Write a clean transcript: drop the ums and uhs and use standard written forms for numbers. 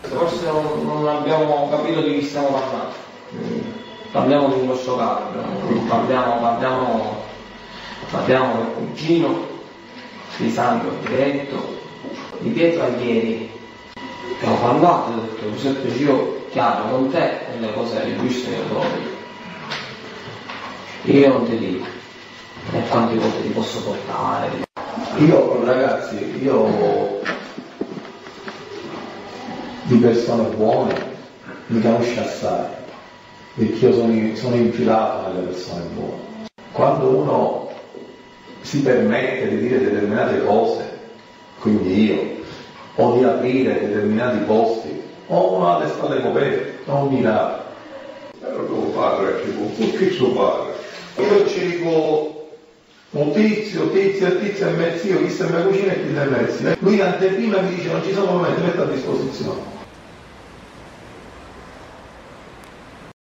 Forse non abbiamo capito di chi stiamo parlando. Parliamo di un grosso capo, parliamo del cugino di Sandro Diretto, di Pietro Aglieri, che ho parlato, ho detto Giuseppe io chiaro con te e le cose le giuste le trovi. Io non ti dico e quante volte ti posso portare. Io ragazzi, di persone buone mi conosco assai, perché io sono infilato nelle persone buone. Quando uno si permette di dire determinate cose, quindi io, o di aprire determinati posti, o uno ha le spalle coperte, non mirare. Però tuo padre, perché suo padre? Io ci dico un tizio e mezzo, io chi sta in mia cucina e chi sta in mezzo. Lui anteprima mi dice non ci sono momenti, metto a disposizione.